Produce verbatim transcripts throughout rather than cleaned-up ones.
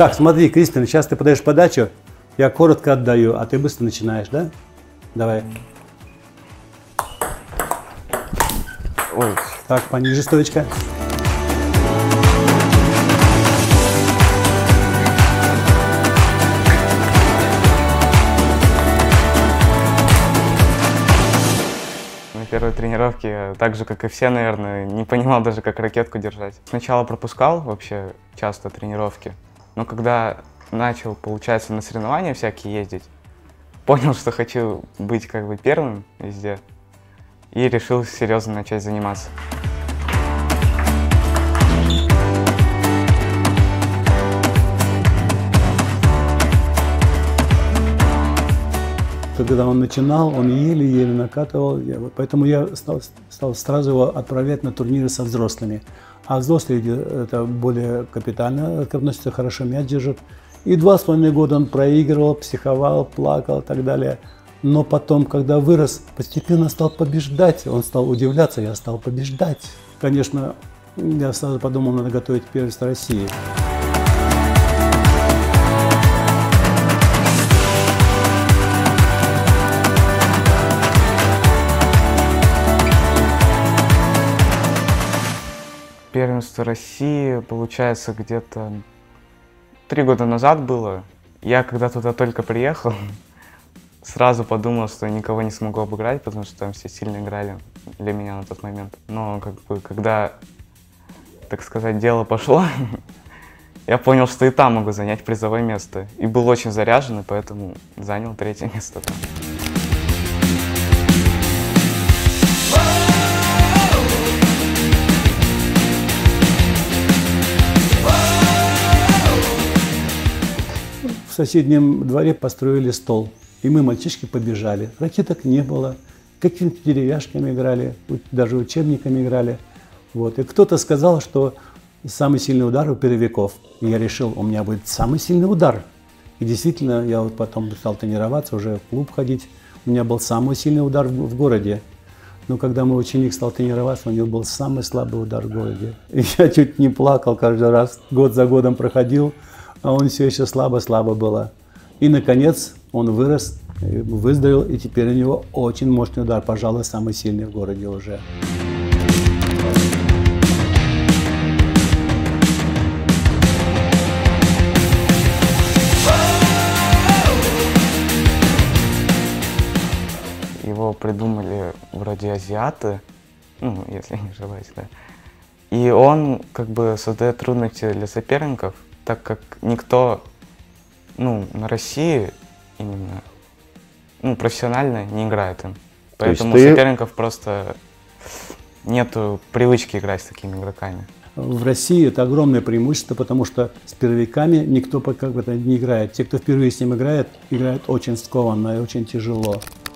Так, смотри, Кристина, сейчас ты подаешь подачу, я коротко отдаю, а ты быстро начинаешь, да? Давай. Ой. Так, пониже стоечка. На первой тренировке я, так же, как и все, наверное, не понимал даже, как ракетку держать. Сначала пропускал вообще часто тренировки, но когда начал, получается, на соревнования всякие ездить, понял, что хочу быть как бы первым везде, и решил серьезно начать заниматься. Когда он начинал, он еле-еле накатывал, поэтому я стал, стал сразу его отправлять на турниры со взрослыми. А взрослые это более капитально относятся, хорошо мяч держат. И два с половиной года он проигрывал, психовал, плакал и так далее. Но потом, когда вырос, постепенно стал побеждать. Он стал удивляться, я стал побеждать. Конечно, я сразу подумал, надо готовить первенство России. Первенство России, получается, где-то три года назад было. Я когда туда только приехал, сразу подумал, что никого не смогу обыграть, потому что там все сильно играли для меня на тот момент. Но как бы, когда, так сказать, дело пошло, я понял, что и там могу занять призовое место. И был очень заряжен, и поэтому занял третье место там. В соседнем дворе построили стол, и мы, мальчишки, побежали. Ракеток не было, какими-то деревяшками играли, даже учебниками играли. Вот. И кто-то сказал, что самый сильный удар у перваков. И я решил, у меня будет самый сильный удар. И действительно, я вот потом стал тренироваться, уже в клуб ходить. У меня был самый сильный удар в, в городе. Но когда мой ученик стал тренироваться, у него был самый слабый удар в городе. И я чуть не плакал каждый раз, год за годом проходил. А он все еще слабо-слабо было. И, наконец, он вырос, выздоровел, и теперь у него очень мощный удар, пожалуй, самый сильный в городе уже. Его придумали вроде азиаты, ну, если не ошибаюсь, да. И он как бы создает трудности для соперников, так как никто, ну, на России именно, ну, профессионально не играет им. Поэтому у ты... соперников просто нету привычки играть с такими игроками. В России это огромное преимущество, потому что с перваками никто пока как бы не играет. Те, кто впервые с ним играет, играют очень скованно и очень тяжело.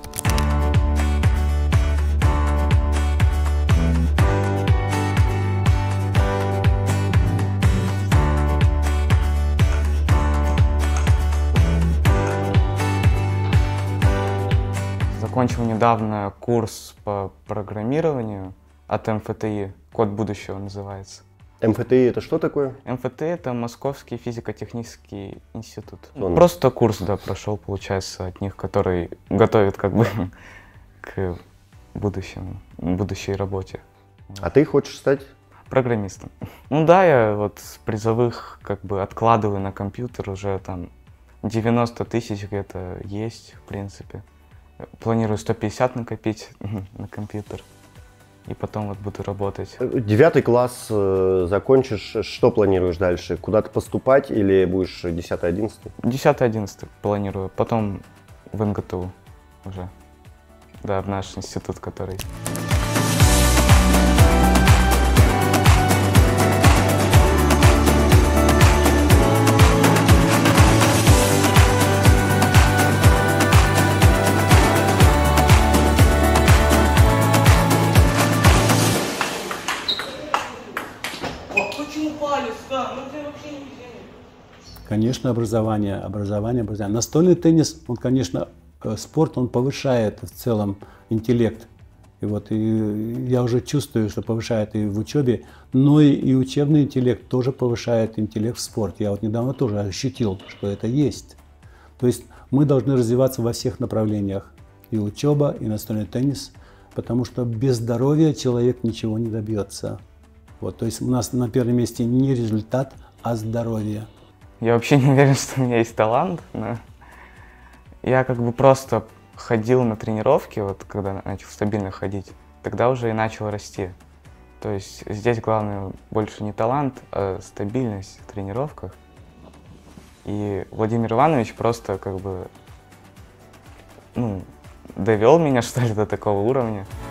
Закончил недавно курс по программированию от эм эф тэ и, «Код будущего» называется. эм эф тэ и это что такое? эм эф тэ и это Московский физико-технический институт. Он... Просто курс, да, прошел, получается, от них, который готовит как бы к будущему, будущей работе. А ты хочешь стать? Программистом. Ну да, я вот с призовых как бы откладываю на компьютер, уже там девяносто тысяч где-то есть, в принципе. Планирую сто пятьдесят накопить на компьютер, и потом вот буду работать. Девятый класс э, закончишь, что планируешь дальше? Куда-то поступать или будешь десятый одиннадцатый? десятый одиннадцатый планирую, потом в эн гэ тэ у уже, да, в наш институт, который... Конечно, образование, образование, образование. Настольный теннис, он, конечно, спорт, он повышает в целом интеллект. И вот и я уже чувствую, что повышает и в учебе, но и, и учебный интеллект тоже повышает интеллект в спорте. Я вот недавно тоже ощутил, что это есть. То есть мы должны развиваться во всех направлениях. И учеба, и настольный теннис, потому что без здоровья человек ничего не добьется. Вот, то есть у нас на первом месте не результат, а здоровье. Я вообще не уверен, что у меня есть талант, но я как бы просто ходил на тренировки, вот когда начал стабильно ходить, тогда уже и начал расти. То есть здесь главное больше не талант, а стабильность в тренировках. И Владимир Иванович просто как бы, ну, довел меня, что ли, до такого уровня.